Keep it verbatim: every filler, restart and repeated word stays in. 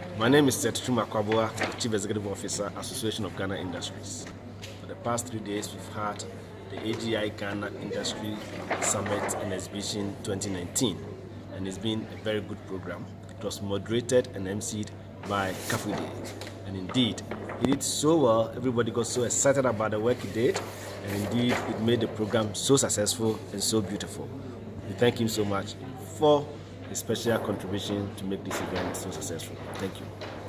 My name is Seth, Twum-Akwaboah, the Chief Executive Officer, Association of Ghana Industries. For the past three days, we've had the A G I Ghana Industry Summit and Exhibition twenty nineteen, and it's been a very good program. It was moderated and emceed by Kafui Dey, and indeed, he did so well. Everybody got so excited about the work he did, and indeed, it made the program so successful and so beautiful. We thank him so much for his special contribution to make this event so successful. Thank you.